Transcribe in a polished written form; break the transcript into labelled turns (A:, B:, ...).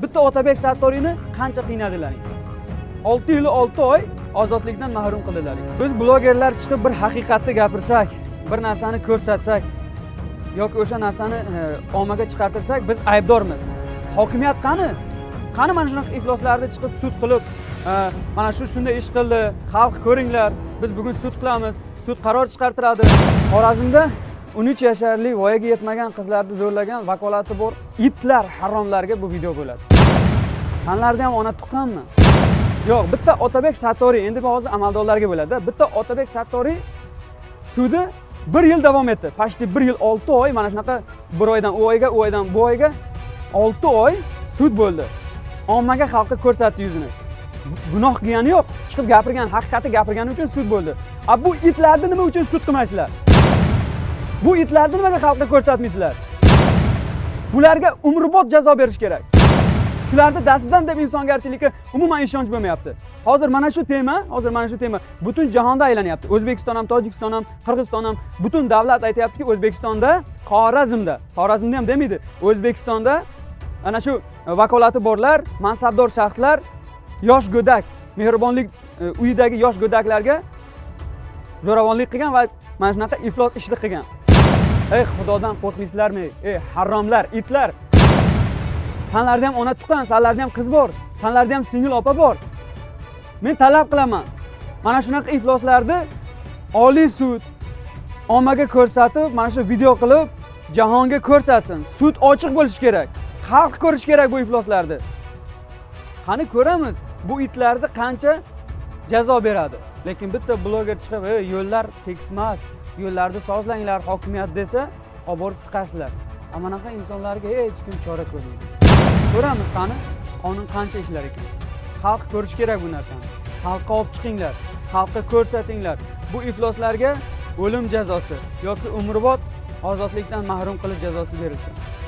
A: Bitta Otabek Sattoriyni qancha qiynadilaring? 6 yil 6 oy ozodlikdan mahrum qildilaring. Biz blogerlar chiqib bir haqiqatni gapirsak, bir narsani ko'rsatsak yoki o'sha narsani ommaga chiqartirsak, biz aybdormiz. Hokimiyat qani? Qani mana shunaqa ifloslarni chiqib sud qilib, mana shunday ish qildi, xalq ko'ringlar, biz bugun sud qilamiz, sud qaror chiqartiradi. Xorazmda 13 yasharli voyaga yetmagan qizlarni zo'rlagan vakolati bor itlar, haromlarga bu video bo'ladi. Sanlarda ham ona tuqqanmi? Yo'q, bitta Otabek Sattoriy, endi hozir amaldorlarga bo'ladi. Bitta Otabek Sattoriy sudi 1 yil davom etdi. Pashti 1 yil 6 oy, mana shunaqa bir oydan u oyga, u oydan bu oyga 6 oy sud bo'ldi. Ommaga, xalqqa ko'rsatdi yuzini. Gunoh qilgani yo'q, chiqib gapirgan, haqiqatni gapirgani uchun sud bo'ldi. Bu itlarni nima uchun sud qilmaysizlar? Bu itlarni nimaga xalqqa ko'rsatmaysizlar? Bularga umrbod jazo berish kerak. Shularni dastidan deb insongarchilikka umuman ishonch bo'lmayapti. Hozir mana shu tema butun jahonda aylanyapti. O'zbekiston ham, Tojikiston ham, Qirg'iziston ham butun davlat aytayaptiki, O'zbekistonda, Xorazmda ham demaydi. O'zbekistonda ana shu vakolati borlar, mansabdor shaxslar yosh go'dak, mehribonlik uyidagi yosh go'daklarga zo'ravonlik qilgan va mana shunaqa iflos ishni qilgan. Ey Xudodan qo'rqmaysizlarmi? Ey haromlar, itlar! Sanlarda ham ona tuqqan, sanlarda ham qiz bor, sanlarda ham singil opa bor. Men talab qilaman. Mana shunaqa ifloslarni Oliy sud ommaga ko'rsatib, mana shu video qilib jahonga ko'rsatsin. Sud ochiq bo'lishi kerak. Xalq ko'rish kerak bu ifloslarni. Qani ko'ramiz, bu itlarni qancha jazo beradi. Lekin bitta bloger chiqib, yo'llar tekis emas, yo'llarni sozlanglar, hokimiyat desa, olib borib tiqasizlar. Amanaqa insonlarga hech kim chora ko'rmaydi. Ko'ramiz qani, qonun qancha ishlar ekan. Xalq ko'rish kerak bu narsani. Xalqqa olib chiqinglar, xalqqa ko'rsatinglar. Bu ifloslarga o'lim jazosi yoki umrbod ozodlikdan mahrum qilish jazosi berilsin.